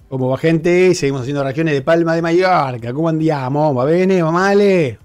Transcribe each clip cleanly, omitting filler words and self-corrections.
¿Cómo va, gente? Seguimos haciendo reacciones de Palma de Mallorca. ¿Cómo andiamo? ¿Va bene? ¿Va male?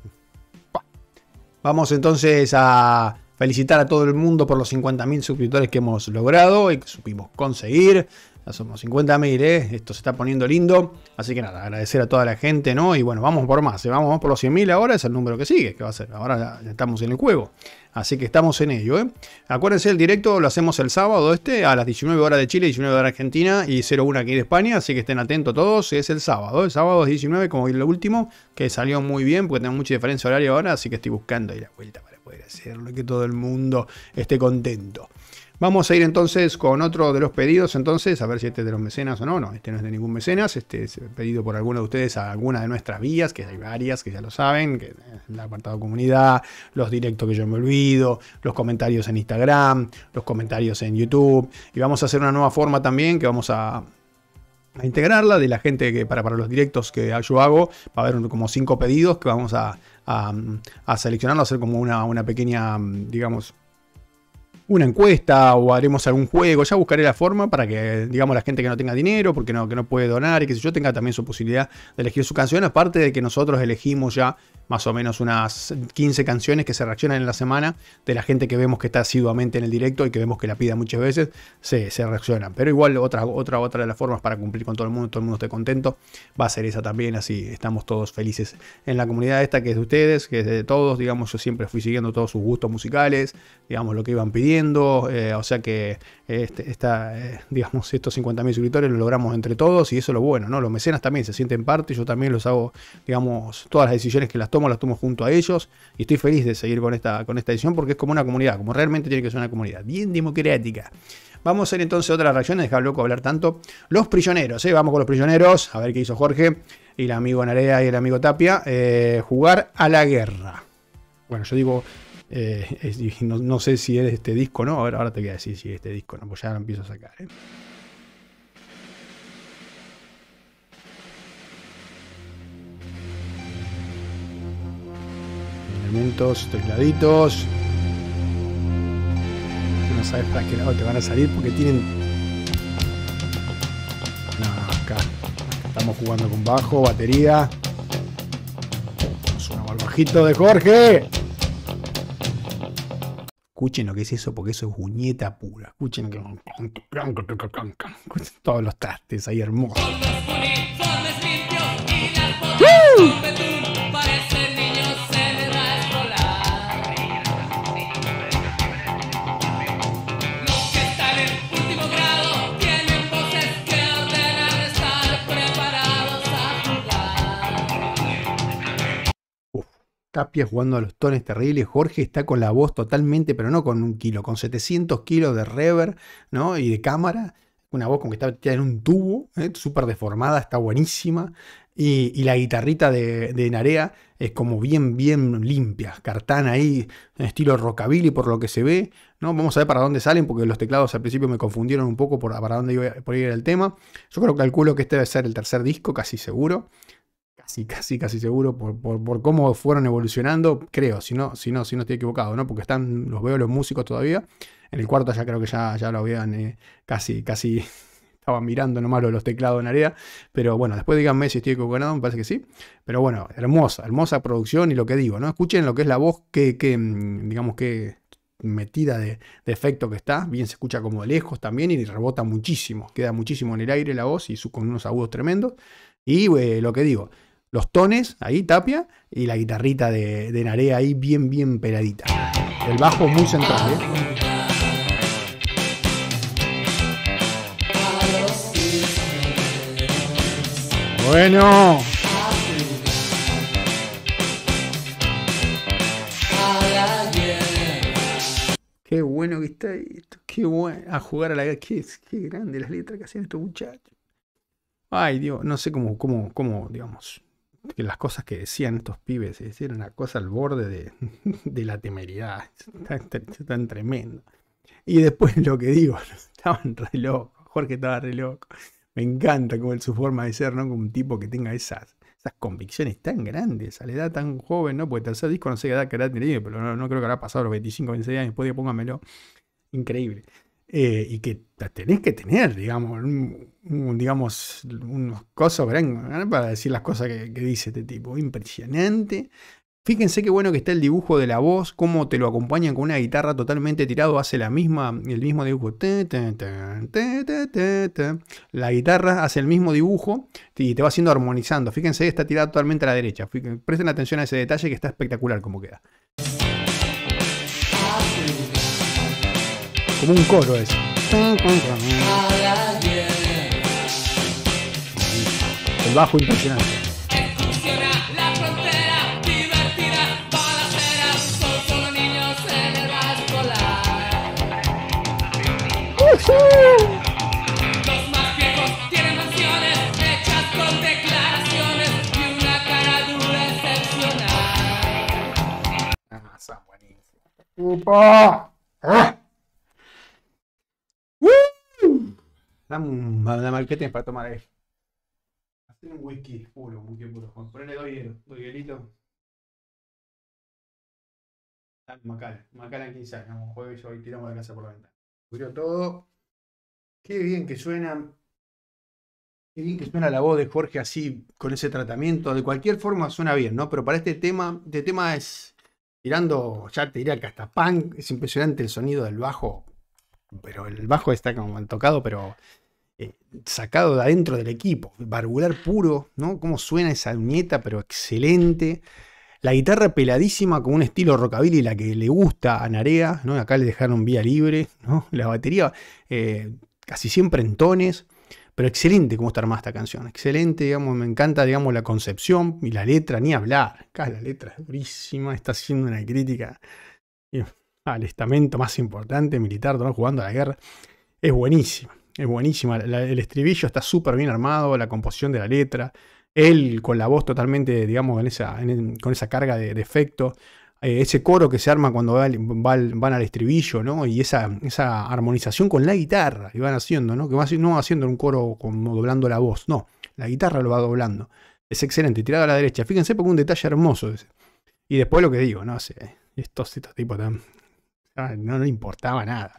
Vamos entonces a felicitar a todo el mundo por los 50.000 suscriptores que hemos logrado y que supimos conseguir. Ya somos 50.000, Esto se está poniendo lindo. Así que nada, agradecer a toda la gente, ¿no? Y bueno, vamos por más, Vamos por los 100.000 ahora, es el número que sigue, que va a ser. Ahora ya estamos en el juego. Así que estamos en ello, Acuérdense, el directo lo hacemos el sábado a las 19 horas de Chile, 19 horas de Argentina y 01 aquí de España. Así que estén atentos todos, es el sábado. El sábado es 19, como el último, que salió muy bien, porque tengo mucha diferencia horaria ahora. Así que estoy buscando ahí la vuelta para poder hacerlo y que todo el mundo esté contento. Vamos a ir entonces con otro de los pedidos, entonces, a ver si este es de los mecenas o no. No, este no es de ningún mecenas, este es pedido por alguno de ustedes a alguna de nuestras vías, que hay varias, que ya lo saben, que el apartado comunidad, los directos que yo me olvido, los comentarios en Instagram, los comentarios en YouTube. Y vamos a hacer una nueva forma también, que vamos a integrarla de la gente que para los directos que yo hago. Va a haber como 5 pedidos que vamos a seleccionarlo, a hacer como una pequeña, digamos, una encuesta o haremos algún juego. Ya buscaré la forma para que, digamos, la gente que no tenga dinero, porque que no puede donar y que si yo tenga también su posibilidad de elegir su canción. Aparte de que nosotros elegimos ya más o menos unas 15 canciones que se reaccionan en la semana de la gente que vemos que está asiduamente en el directo y que vemos que la pida muchas veces, se reaccionan. Pero igual otra de las formas para cumplir con todo el mundo esté contento, va a ser esa también. Así estamos todos felices en la comunidad esta que es de ustedes, que es de todos. Digamos, yo siempre fui siguiendo todos sus gustos musicales, digamos, lo que iban pidiendo. O sea que digamos, estos 50.000 suscriptores lo logramos entre todos y eso es lo bueno, ¿no? Los mecenas también se sienten parte, yo también los hago, digamos, todas las decisiones que las tomo junto a ellos y estoy feliz de seguir con esta edición porque es como una comunidad, como realmente tiene que ser una comunidad, bien democrática. Vamos a hacer entonces otra reacción, dejar loco hablar tanto. Los prisioneros, vamos con los prisioneros, a ver qué hizo Jorge y el amigo Narea y el amigo Tapia. Jugar a la guerra. Bueno, yo digo, no sé si es este disco, ¿no? Ahora te voy a decir si es este disco, ¿no? Pues ya lo empiezo a sacar, elementos, tecladitos. No sabes para qué lado te van a salir porque tienen. No, acá estamos jugando con bajo, batería. Suena el bajito de Jorge. Escuchen lo que es eso, porque eso es uñeta pura. Escuchen todos los trastes ahí hermosos. Tapia jugando a los tones terribles. Jorge está con la voz totalmente, pero no con 1 kilo, con 700 kilos de reverb, ¿no? Y de cámara. Una voz como que está metida en un tubo, súper deformada, está buenísima. Y la guitarrita de Narea es como bien limpia. Cartana ahí, en estilo rockabilly por lo que se ve, ¿no? Vamos a ver para dónde salen, porque los teclados al principio me confundieron un poco para dónde iba por ir el tema. Yo calculo que este debe ser el tercer disco, casi seguro. Casi seguro por cómo fueron evolucionando, creo, si no estoy equivocado, ¿no? Porque los veo los músicos todavía. En el cuarto ya creo que ya lo habían casi estaban mirando nomás los teclados en área. Pero bueno, después díganme si estoy equivocado, me parece que sí. Pero bueno, hermosa producción y lo que digo, ¿no? Escuchen lo que es la voz digamos que metida de efecto que está, bien se escucha como de lejos también y rebota muchísimo, queda muchísimo en el aire la voz y con unos agudos tremendos. Y lo que digo, los tones, ahí Tapia, y la guitarrita de Narea ahí bien peladita. El bajo muy central, Bueno. Qué bueno que está esto, qué bueno. A jugar a la guerra, qué grande las letras que hacen estos muchachos. Ay, Dios, no sé cómo, digamos, que las cosas que decían estos pibes, era una cosa al borde de la temeridad. Tan tremendo. Y después lo que digo, estaban re locos. Jorge estaba re loco. Me encanta como su forma de ser, ¿no? Como un tipo que tenga esas convicciones tan grandes, a la edad tan joven, ¿no? Porque el tercer disco no sé qué edad que hará tenido, pero no creo que habrá pasado los 25, 26 años. Después de póngamelo. Increíble. y que tenés que tener, digamos, digamos, unos cosas para decir las cosas que dice este tipo. Impresionante. Fíjense qué bueno que está el dibujo de la voz, cómo te lo acompañan con una guitarra totalmente tirado, hace el mismo dibujo. La guitarra hace el mismo dibujo y te va haciendo armonizando. Fíjense, está tirado totalmente a la derecha. Presten atención a ese detalle que está espectacular como queda. Como un coro eso. El bajo impresionante. Los más viejos tienen mansiones hechas con declaraciones y una cara dura excepcional. Son buenísimos. Dame, ¿qué tienes para tomar ahí? Hacer un whisky puro, muy puro. Ponle dos hielitos. Macala 15 años. Jueves hoy tiramos la casa por la ventana. Murió todo. Qué bien que suena. Qué bien que suena la voz de Jorge así, con ese tratamiento. De cualquier forma suena bien, ¿no? Pero para este tema es tirando, ya te diría que hasta punk. Es impresionante el sonido del bajo. Pero el bajo está como tocado, pero sacado de adentro del equipo. Barbular puro, ¿no? Cómo suena esa uñeta, pero excelente. La guitarra peladísima con un estilo rockabilly, la que le gusta a Narea, ¿no? Acá le dejaron vía libre, ¿no? La batería casi siempre en tones, pero excelente cómo está armada esta canción. Excelente, digamos, me encanta, digamos, la concepción y la letra, ni hablar. Acá la letra es durísima, está haciendo una crítica al estamento más importante militar, ¿no? Jugando a la guerra. Es buenísima, es buenísima. El estribillo está súper bien armado, la composición de la letra. Él con la voz totalmente, digamos, con esa carga de efecto. Ese coro que se arma cuando van al estribillo, ¿no? Y esa armonización con la guitarra que van haciendo, ¿no? Que no va haciendo un coro como doblando la voz, no. La guitarra lo va doblando. Es excelente, tirado a la derecha. Fíjense porque un detalle hermoso ese. Y después lo que digo, ¿no? Estos tipos no le importaba nada.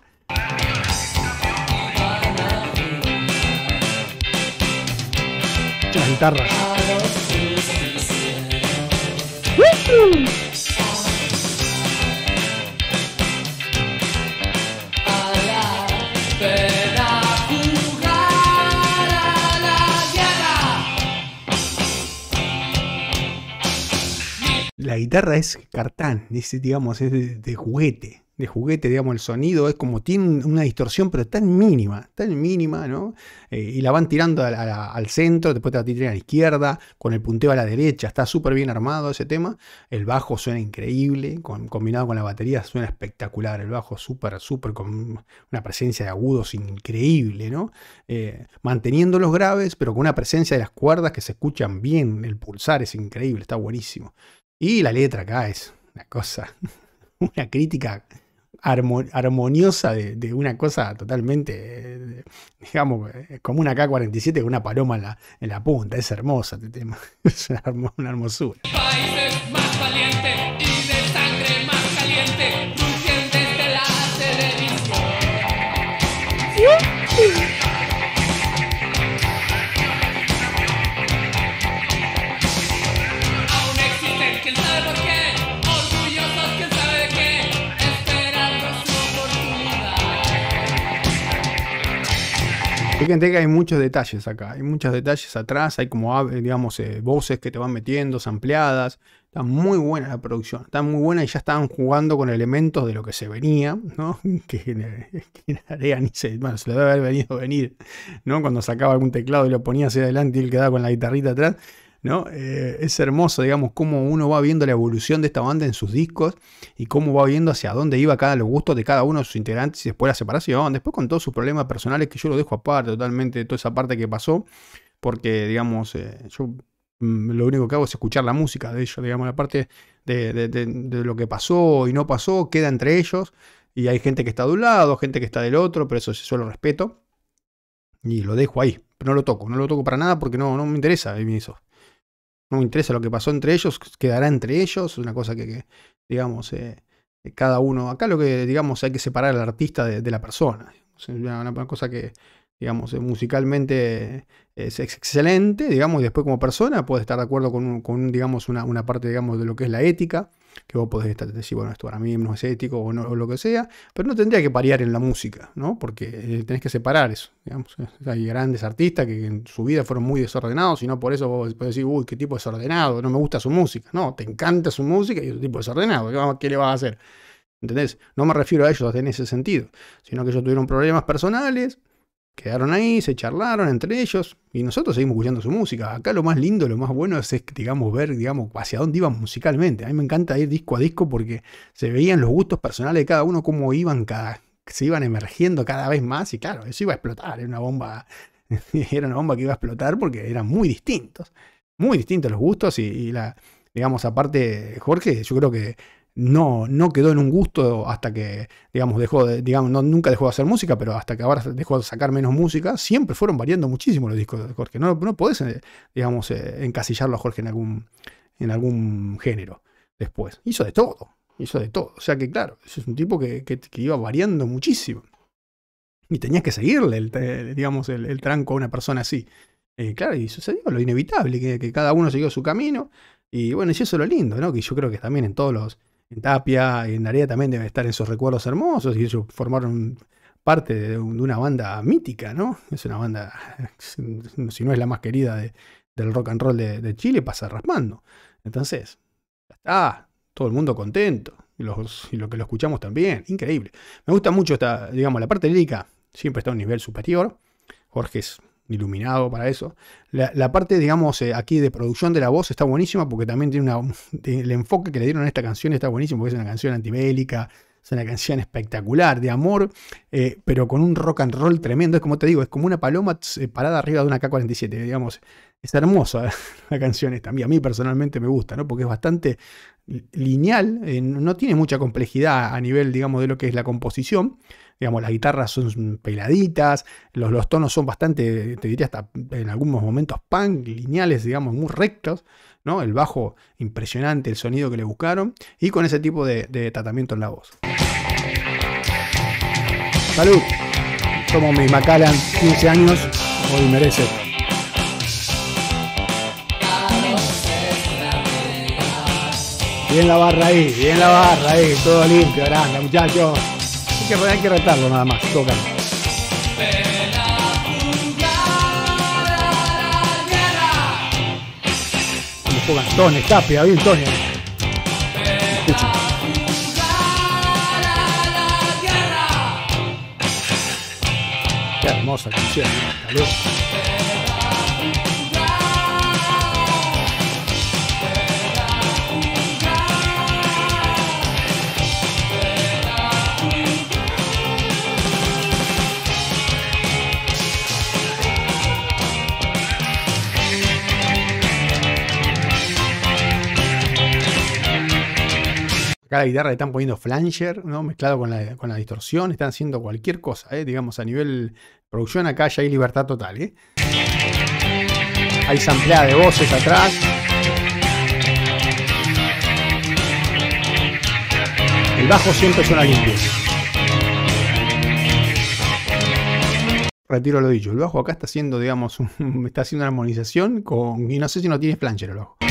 La guitarra. La guitarra es cartán, digamos, es de juguete. De juguete, digamos, el sonido es como tiene una distorsión, pero tan mínima, ¿no? Y la van tirando al centro, después te la tiran a la izquierda, con el punteo a la derecha, está súper bien armado ese tema. El bajo suena increíble, combinado con la batería suena espectacular. El bajo súper, con una presencia de agudos increíble, ¿no? Manteniendo los graves, pero con una presencia de las cuerdas que se escuchan bien. El pulsar es increíble, está buenísimo. Y la letra acá es una cosa, una crítica armoniosa de una cosa totalmente, digamos, como una K-47 con una paloma en la punta. Es hermosa este tema, es una hermosura. Países más valientes y de sangre más caliente, rugen desde la televisión. Aún existen, quién sabe por qué, orgullosos, quién sabe de qué, esperando su oportunidad. Fíjense que hay muchos detalles acá, hay muchos detalles atrás, hay como, digamos, voces que te van metiendo, sampleadas. Está muy buena la producción, está muy buena y ya estaban jugando con elementos de lo que se venía, ¿no? Que Narea se lo debe haber venir, ¿no? Cuando sacaba algún teclado y lo ponía hacia adelante y él quedaba con la guitarrita atrás, ¿no? Es hermoso, digamos, cómo uno va viendo la evolución de esta banda en sus discos y cómo va viendo hacia dónde iba los gustos de cada uno de sus integrantes y después la separación, después con todos sus problemas personales que yo lo dejo aparte totalmente, toda esa parte que pasó, porque, digamos, yo lo único que hago es escuchar la música de ellos, digamos, la parte de lo que pasó y no pasó queda entre ellos y hay gente que está de un lado, gente que está del otro, pero eso yo lo respeto y lo dejo ahí, pero no lo toco para nada porque no me interesa eso. No me interesa lo que pasó entre ellos, quedará entre ellos, una cosa que digamos, cada uno, acá lo que, digamos, hay que separar al artista de la persona. Es una cosa que, digamos, musicalmente es excelente, digamos, y después como persona puedes estar de acuerdo digamos, una parte, digamos, de lo que es la ética, que vos podés decir, bueno, esto para mí no es ético o, no, o lo que sea, pero no tendría que parear en la música, ¿no? Porque tenés que separar eso, digamos. Hay grandes artistas que en su vida fueron muy desordenados y no por eso vos podés decir, uy, qué tipo desordenado, no me gusta su música. No, te encanta su música y es un tipo desordenado, ¿qué le vas a hacer? ¿Entendés? No me refiero a ellos en ese sentido, sino que ellos tuvieron problemas personales, quedaron ahí, se charlaron entre ellos y nosotros seguimos escuchando su música. Acá lo más lindo, lo más bueno es digamos, ver, digamos, hacia dónde iban musicalmente. A mí me encanta ir disco a disco porque se veían los gustos personales de cada uno, cómo se iban emergiendo cada vez más y claro, eso iba a explotar, era una bomba que iba a explotar porque eran muy distintos los gustos digamos, aparte, Jorge, yo creo que no quedó en un gusto hasta que, digamos, nunca dejó de hacer música, pero hasta que ahora dejó de sacar menos música, siempre fueron variando muchísimo los discos de Jorge. No podés, digamos, encasillarlo a Jorge en algún género después. Hizo de todo. O sea que, claro, es un tipo que iba variando muchísimo. Y tenías que seguirle, digamos, el tranco a una persona así. Claro, y sucedió lo inevitable, que cada uno siguió su camino. Y bueno, y eso es lo lindo, ¿no? Que yo creo que también en Tapia y en Narea también deben estar esos recuerdos hermosos y ellos formaron parte de una banda mítica, ¿no? Es una banda, si no es la más querida del rock and roll de Chile, pasa raspando. Entonces, ya está, todo el mundo contento y lo que lo escuchamos también, increíble. Me gusta mucho digamos, la parte lírica siempre está a un nivel superior. Jorge es iluminado para eso. La parte, digamos, aquí de producción de la voz está buenísima porque también tiene el enfoque que le dieron a esta canción está buenísimo porque es una canción antibélica, es una canción espectacular de amor, pero con un rock and roll tremendo. Es como te digo, es como una paloma parada arriba de una K-47, digamos. Es hermosa la canción esta. A mí personalmente me gusta, ¿no? Porque es bastante lineal, no tiene mucha complejidad a nivel, digamos, de lo que es la composición. Digamos, las guitarras son peladitas, los tonos son bastante, te diría hasta en algunos momentos punk, lineales, digamos, muy rectos, ¿no? El bajo impresionante, el sonido que le buscaron, y con ese tipo de tratamiento en la voz. ¡Salud! Tomo mi Macallan, 15 años, hoy merece. Bien la barra ahí, todo limpio, grande, muchachos. Hay que retarlo nada más, tocan. Me pongan Tony, Tapia, bien Tony. Escuchen. Qué hermosa canción, ¿no? Acá la guitarra le están poniendo flanger, ¿no? Mezclado con la distorsión, están haciendo cualquier cosa, digamos, a nivel producción acá ya hay libertad total, Hay sampleada de voces atrás. El bajo siempre suena limpio. Retiro lo dicho, el bajo acá está haciendo, digamos, está haciendo una armonización y no sé si no tiene flanger el bajo.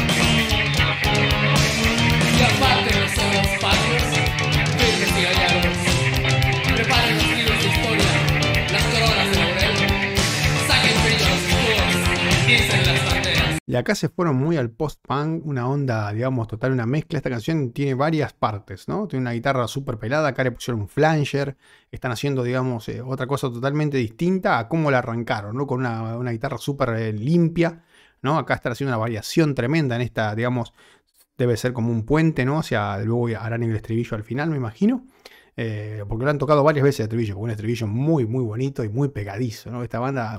Y aparte no son los patios, firmes y gallados. Preparen los libros de historia, las coronas de laurel. Saquen brillo los escudos, dicen las banderas. Y acá se fueron muy al post-punk, una onda, digamos, total, una mezcla. Esta canción tiene varias partes, ¿no? Tiene una guitarra súper pelada, acá le pusieron un flanger. Están haciendo, digamos, otra cosa totalmente distinta a cómo la arrancaron, ¿no? Con una guitarra súper limpia, ¿no? Acá están haciendo una variación tremenda en esta, digamos, debe ser como un puente, ¿no? Luego harán el estribillo al final, me imagino. Porque lo han tocado varias veces el estribillo, con un estribillo muy, muy bonito y muy pegadizo, ¿no? Esta banda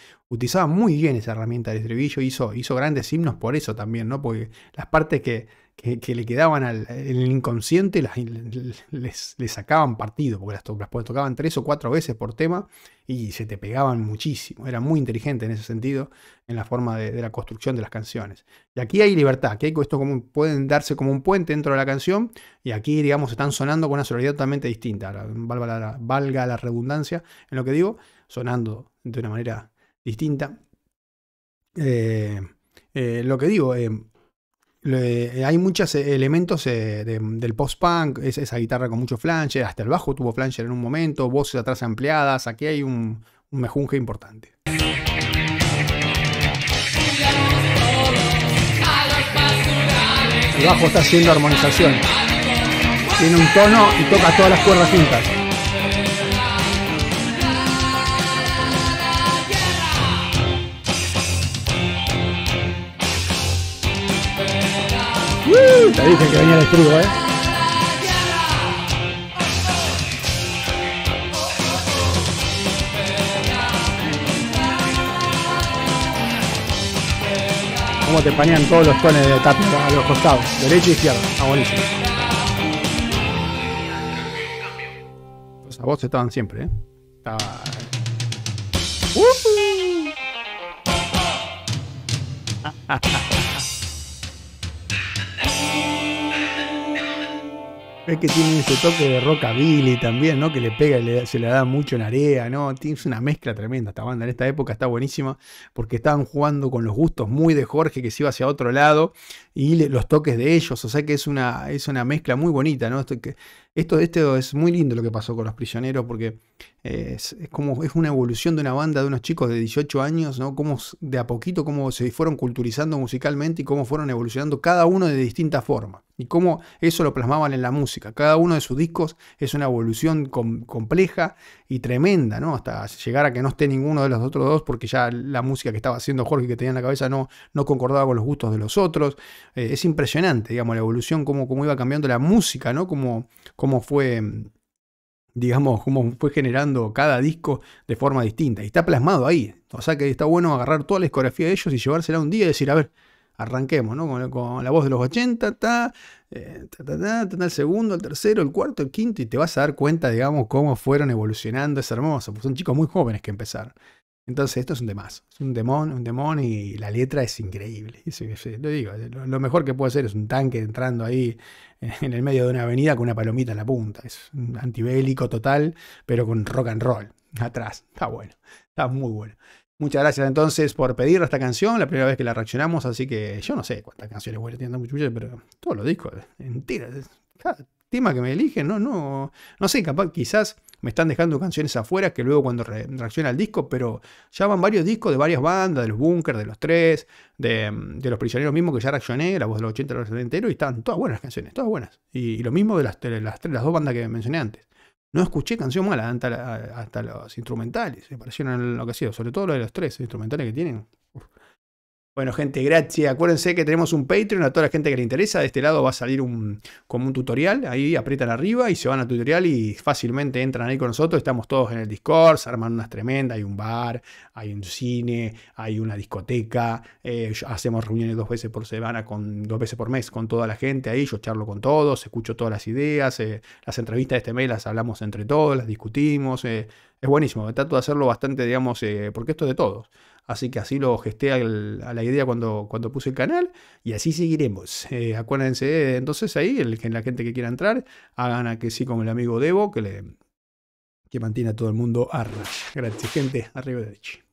utilizaba muy bien esa herramienta del estribillo, hizo grandes himnos por eso también, ¿no? Porque las partes que que le quedaban en el inconsciente, les sacaban partido, porque las tocaban 3 o 4 veces por tema y se te pegaban muchísimo. Era muy inteligente en ese sentido, en la forma de la construcción de las canciones. Y aquí hay libertad, aquí hay esto pueden darse como un puente dentro de la canción, y aquí, digamos, están sonando con una sonoridad totalmente distinta. Ahora, valga la redundancia en lo que digo, sonando de una manera distinta. Lo que digo, hay muchos elementos del post-punk, esa guitarra con mucho flanger, hasta el bajo tuvo flanger en un momento, voces atrás ampliadas, aquí hay un mejunje importante. El bajo está haciendo armonización, tiene un tono y toca todas las cuerdas juntas. Te dije que venía el estribo, Cómo te panean todos los tones de Tapia a los costados, derecha e izquierda. Ah, buenísimo. Pues a vos estaban siempre, Estaba... Es que tiene ese toque de rockabilly también, ¿no? Que le pega y se le da mucho en área, ¿no? Tienes una mezcla tremenda esta banda. En esta época está buenísima porque estaban jugando con los gustos muy de Jorge, que se iba hacia otro lado, y los toques de ellos. O sea que es una mezcla muy bonita, ¿no? Esto es muy lindo lo que pasó con Los Prisioneros, porque es una evolución de una banda de unos chicos de 18 años, ¿no? Cómo de a poquito cómo se fueron culturizando musicalmente y cómo fueron evolucionando cada uno de distinta forma. Y cómo eso lo plasmaban en la música. Cada uno de sus discos es una evolución compleja y tremenda, ¿no? Hasta llegar a que no esté ninguno de los otros dos, porque ya la música que estaba haciendo Jorge, que tenía en la cabeza, no concordaba con los gustos de los otros. Es impresionante, digamos, la evolución, cómo iba cambiando la música, ¿no? Cómo fue, digamos, cómo fue generando cada disco de forma distinta. Y está plasmado ahí. O sea que está bueno agarrar toda la discografía de ellos y llevársela un día y decir, a ver, arranquemos, ¿no? Con la voz de los 80, el segundo, el tercero, el cuarto, el quinto, y te vas a dar cuenta, digamos, cómo fueron evolucionando. Es hermoso, pues son chicos muy jóvenes que empezaron. Entonces esto es un temazo, es un demon y la letra es increíble. Lo digo, lo mejor que puede ser es un tanque entrando ahí en el medio de una avenida con una palomita en la punta. Es un antibélico total, pero con rock and roll atrás. Está bueno, está muy bueno. Muchas gracias entonces por pedir esta canción, la primera vez que la reaccionamos, así que yo no sé cuántas canciones voy a mucho, pero todos los discos enteros, cada tema que me eligen, no sé, capaz quizás me están dejando canciones afuera que luego cuando reacciona al disco, pero ya van varios discos de varias bandas, de los Bunkers, de los Tres, de Los Prisioneros mismos que ya reaccioné, La Voz de los 80, los 70 enteros, y estaban todas buenas canciones, todas buenas. Y lo mismo de las dos bandas que mencioné antes. No escuché canción mala hasta los instrumentales, me parecieron enloquecidos, sobre todo lo de los Tres instrumentales que tienen. Uf. Bueno, gente, gracias. Acuérdense que tenemos un Patreon a toda la gente que le interesa. De este lado va a salir como un tutorial. Ahí aprietan arriba y se van al tutorial y fácilmente entran ahí con nosotros. Estamos todos en el Discord, se arman unas tremendas. Hay un bar, hay un cine, hay una discoteca. Hacemos reuniones 2 veces por semana, 2 veces por mes con toda la gente ahí. Yo charlo con todos, escucho todas las ideas. Las entrevistas de este mail las hablamos entre todos, las discutimos. Es buenísimo. Trato de hacerlo bastante, digamos, porque esto es de todos. Así que así lo gesté a la idea cuando puse el canal y así seguiremos. Acuérdense entonces ahí, la gente que quiera entrar, hagan a que sí con el amigo Debo, que mantiene a todo el mundo a raya. Gracias, gente. Arriba de